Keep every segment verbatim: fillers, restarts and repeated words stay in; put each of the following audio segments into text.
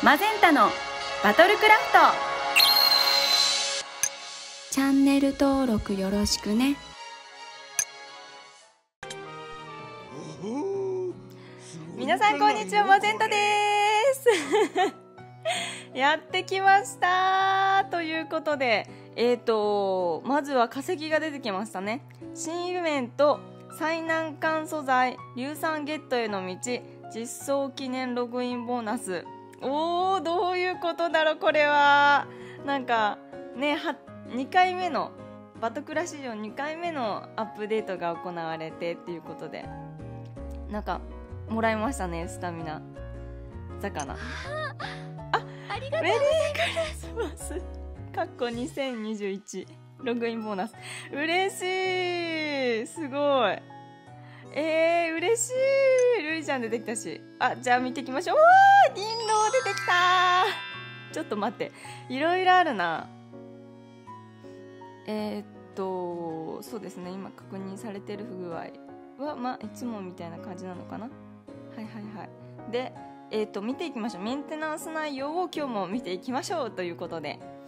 マゼンタのバトルクラフト。チャンネル登録よろしくね。 皆さんこんにちは、マゼンタですやってきましたということで、えーとまずは化石が出てきましたね。新イベント最難関素材硫酸ゲットへの道実装記念ログインボーナス。おー、どういうことだろうこれは。なんかね、はにかいめのバトクラ史上にかいめのアップデートが行われてっていうことで、なんかもらいましたね、スタミナ魚。あ、 ありがとうメリークリスマスかっこにせんにじゅういちログインボーナス。嬉しい、すごい。えー、嬉しい。ルイちゃん出てきたし。あ、じゃあ見ていきましょう。わー、銀狼出てきた。ちょっと待って、いろいろあるな。えー、っとそうですね、今確認されてる不具合はまあいつもみたいな感じなのかな。はいはいはい。で、えー、っと見ていきましょう。メンテナンス内容を今日も見ていきましょうということ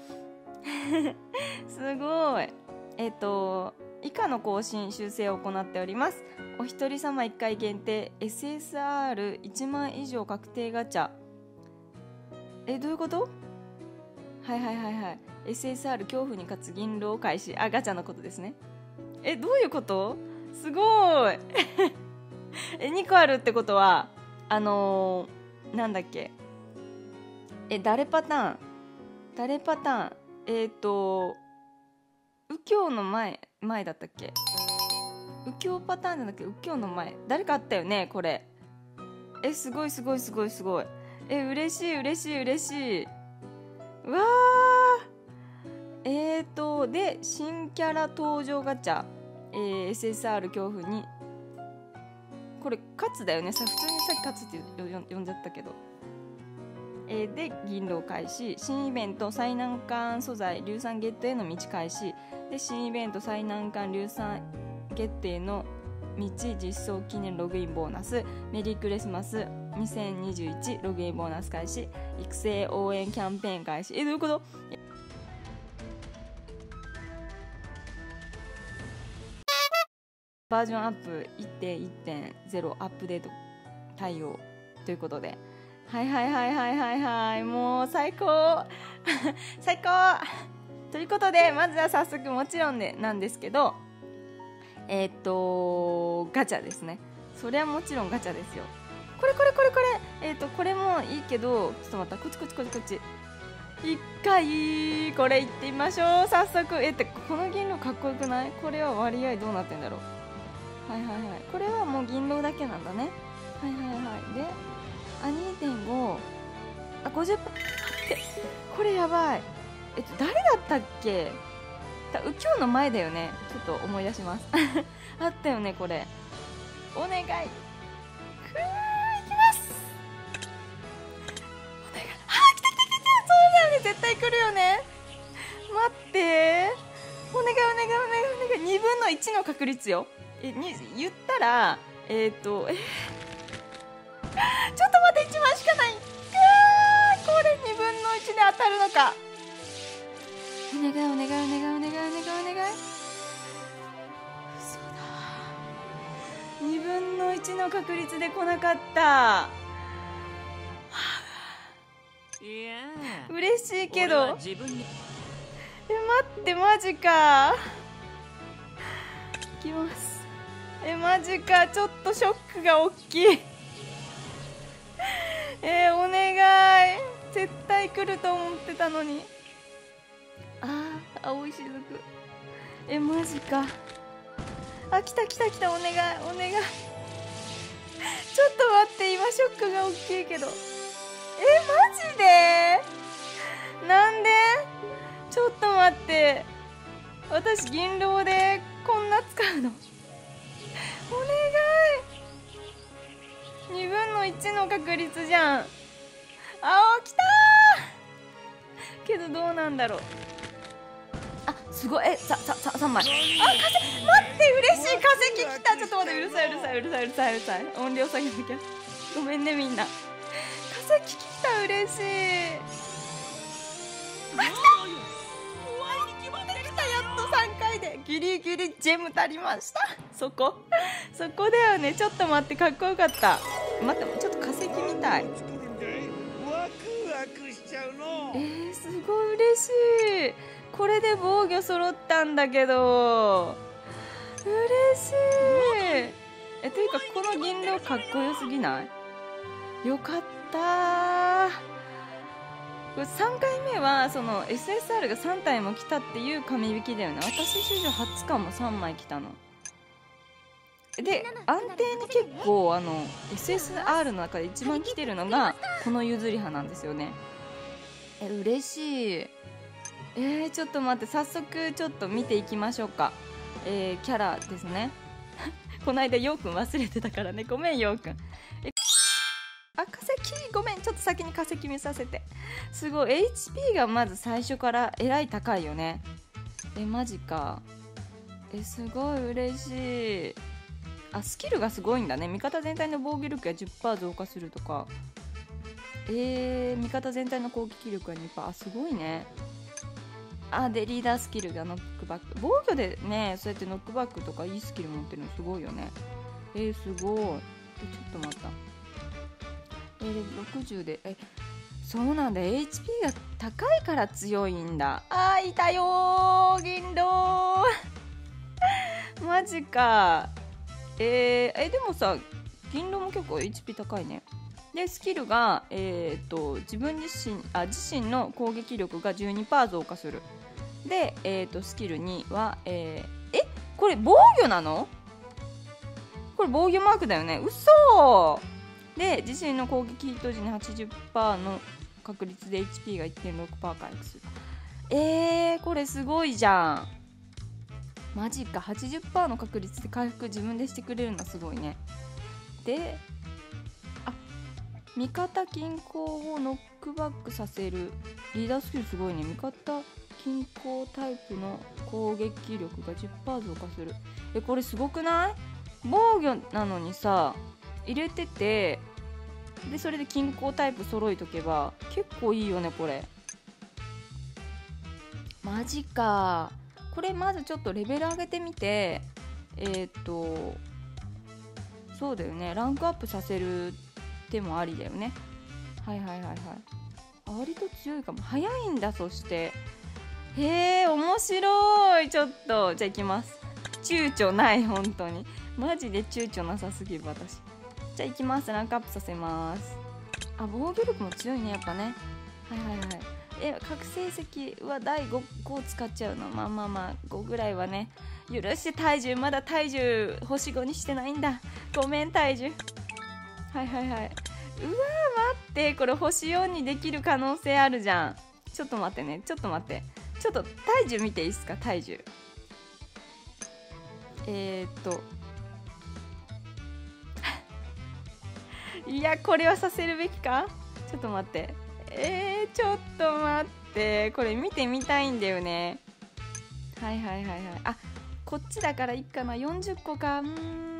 ですごい。えー、っと以下の更新修正を行っております。お一人様いっかい限定 エスエスアールいちまん以上確定ガチャ。え、どういうこと？はいはいはいはい。 エスエスアール 恐怖に勝つ銀狼開始。あ、ガチャのことですね。え、どういうこと？すごいえ、にこあるってことはあのー、なんだっけ、え、誰パターン誰パターンえっ、ー、と右京の前前だったっけ。右京パターンじゃなくて右京の前、誰かあったよねこれ。え、すごいすごいすごいすごい。え、嬉しい嬉しい嬉しい。うわー、えーとで新キャラ登場ガチャ、えー、エスエスアール 恐怖に、これ勝つだよね。さ、普通にさっき勝つって呼んじゃったけど、えー、で銀狼開始。新イベント最難関素材硫酸ゲットへの道開始で、新イベント最難関硫酸ゲットへの道実装記念ログインボーナス。メリークリスマスにせんにじゅういちログインボーナス開始。育成応援キャンペーン開始。え、どういうこと？バージョンアップ いってんいってんゼロ アップデート対応ということで、はいはいはいはいはいはい、もう最高最高ということで、まずは早速もちろんでなんですけど、えー、っとガチャですね。それはもちろんガチャですよ。これこれこれこれ、えー、っとこれもいいけど、ちょっと待った、こっちこっちこっちこっち一回これいってみましょう早速。えってこの銀狼かっこよくない？これは割合どうなってんだろう。はいはいはい、これはもう銀狼だけなんだね。はいはいはい。で、あ、にてんご、あ、ごじゅっパーセント ってこれやばい。えっと誰だったっけ？右京の前だよね。ちょっと思い出しますあったよねこれ。お願い、くー、いきます。お願い。あ、来た来た来た。そうだよね、絶対来るよね。待って、お願いお願いお願いお願い。にぶんのいちの確率よ。え、に言ったらえっ、ー、とえー、ちょっと待って、いちまんしかない。くー、これにぶんのいちで当たるのか。お願いお願いお願いお願いお願いお願い。嘘だ、にぶんのいちの確率で来なかった。はあ、いや嬉しいけど、え、待って、マジか。いきます。え、マジか、ちょっとショックが大きいえー、お願い、絶対来ると思ってたのに。あー、青いしずく。え、マジか。あ、来た来た来た。お願いお願いちょっと待って、今ショックが大きいけど。え、マジで？なんで？ちょっと待って、私銀狼でこんな使うの？お願い、にぶんのいちの確率じゃん。あお、来たー。けどどうなんだろう。あ、すごい。え、さ、さ、さ、さんまい。あ、化石、待って、嬉しい、化石来た。ちょっと待って、うるさいうるさいうるさいうるさいうるさい。音量下げなきゃ。ごめんねみんな。化石来た、嬉しい。あ、来た来た、やっとさんかいでギリギリジェム足りました。そこそこだよね。ちょっと待って、かっこよかった。待って、ちょっと化石みたい。えー、すごい嬉しい。これで防御揃ったんだけど嬉しい。え、というかこの銀狼かっこよすぎない？よかったー。これさんかいめはその エスエスアール がさんたいも来たっていう神引きだよね。私史上初かも、さんまい来たので、安定に結構あの エスエスアール の中で一番来てるのがこのゆずりはなんですよね。え、嬉しい。えー、ちょっと待って、早速ちょっと見ていきましょうか。えー、キャラですねこの間ようくん忘れてたからね、ごめんようくん。え、あ、化石ごめん、ちょっと先に化石見させて。すごい エイチピー がまず最初からえらい高いよね。え、マジか。え、すごい嬉しい。あ、スキルがすごいんだね。味方全体の防御力が じゅっパーセント 増加するとか。えー、味方全体の攻撃力が にパーセント。あ、すごいね。あ、でリーダースキルがノックバック、防御でね、そうやってノックバックとかいいスキル持ってるのすごいよね。えー、すごい。え、ちょっと待った。えー、ろくじゅうで、え、そうなんだ。 エイチピー が高いから強いんだ。あー、いたよー、銀狼マジか。えー、えでもさ、銀狼も結構 エイチピー 高いね。でスキルが、えー、と自分自身あ自身の攻撃力が じゅうにパーセント 増加する。で、えー、とスキルには、えー、えこれ防御なの？これ防御マークだよね。うそー。で自身の攻撃ヒット時に はちじゅっパーセント の確率で エイチピー が いってんろくパーセント 回復する。えー、これすごいじゃん。マジか。 はちじゅっパーセント の確率で回復自分でしてくれるのすごいね。で、あ、味方均衡をノックバックさせるリーダースキルすごいね。味方均衡タイプの攻撃力が じゅっパーセント 増加する。え、これすごくない？防御なのにさ入れてて、でそれで均衡タイプ揃えとけば結構いいよねこれ。マジか。これまずちょっとレベル上げてみて、えー、っとそうだよね、ランクアップさせる手もありだよね。はいはいはいはい。あ、割と強いかも。早いんだ。そしてへえ、面白い。ちょっとじゃあいきます。躊躇ない。本当にマジで躊躇なさすぎる私。じゃあいきます。ランクアップさせます。あ、防御力も強いねやっぱね。はいはいはい。え、覚醒石はだい ご, ごを使っちゃうの。まあまあまあごぐらいはね。許して。体重まだ体重星ごにしてないんだ。ごめん体重。はいはいはい。うわー、待って、これ星よんにできる可能性あるじゃん。ちょっと待ってね、ちょっと待って、ちょっと体重見ていいですか。体重えー、っといや、これはさせるべきか。ちょっと待って、えー、ちょっと待って、これ見てみたいんだよね。はいはいはいはい。あ、こっちだからいいかな。よんじゅっこか。うー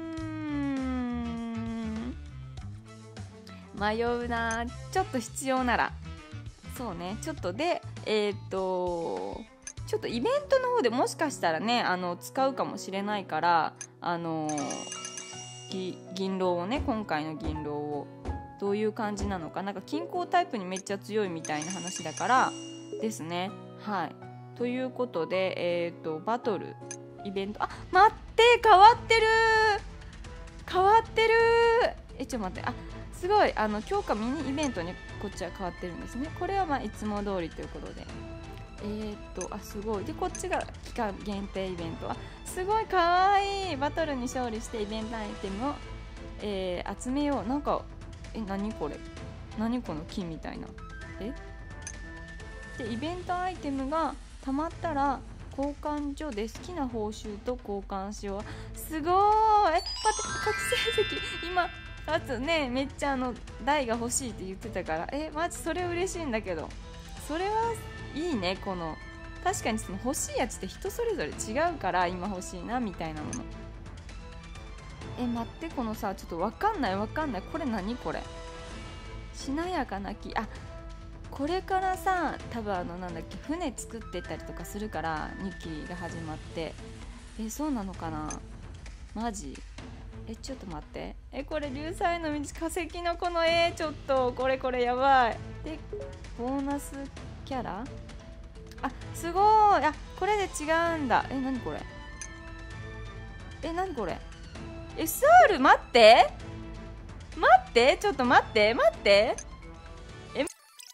ん、迷うな。ちょっと必要ならそうね。ちょっとでえー、っとちょっとイベントの方でもしかしたらね、あの使うかもしれないから、あのぎ銀狼をね、今回の銀狼をどういう感じなのか。なんか均衡タイプにめっちゃ強いみたいな話だからですね。はい、ということで、えー、っとバトルイベント、あ、待って、変わってる変わってるえ、ちょっと待って、あ、すごい、あの強化ミニイベントにこっちは変わってるんですね。これはまあいつも通りということで、えー、っとあ、すごい。でこっちが期間限定イベント。あ、すごいかわいい。バトルに勝利してイベントアイテムを、えー、集めよう。なんかえ、何これ、何この木みたいな。えでイベントアイテムがたまったら交換所で好きな報酬と交換しよう。すごーい。え、待って、覚醒石今あとね、めっちゃあの台が欲しいって言ってたから、え、マジそれ嬉しいんだけど。それはいいね。この確かにその欲しいやつって人それぞれ違うから、今欲しいなみたいなもの。え、待って、このさ、ちょっとわかんないわかんない。これ何これしなやかな木、あ、これからさ多分あのなんだっけ船作ってったりとかするからにきが始まって、えそうなのかな、マジ、えちょっと待って、えこれ流彩の道化石のこの絵ちょっとこれこれやばい。でボーナスキャラ、あすごい、あこれで違うんだ。え何これ、え何これ エスアール 待って待ってちょっと待って待って、え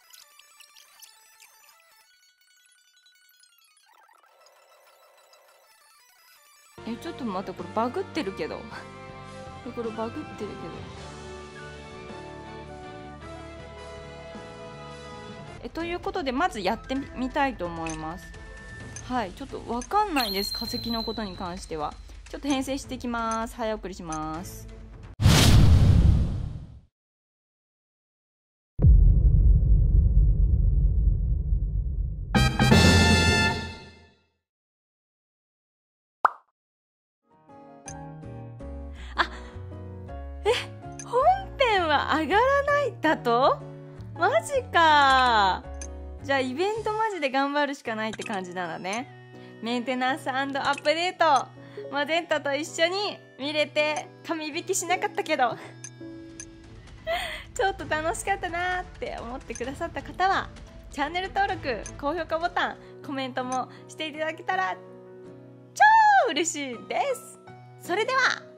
えちょっと待って、これバグってるけどこれバグってるけど、えということでまずやってみたいと思います。はい、ちょっとわかんないです、化石のことに関しては。ちょっと編成していきます。早送りします。あえ本編は上がらないだと、マジか。じゃあイベントマジで頑張るしかないって感じなんだね。メンテナンス&アップデートマゼンタと一緒に見れて神引きしなかったけどちょっと楽しかったなって思ってくださった方はチャンネル登録、高評価ボタン、コメントもしていただけたら超嬉しいです。それでは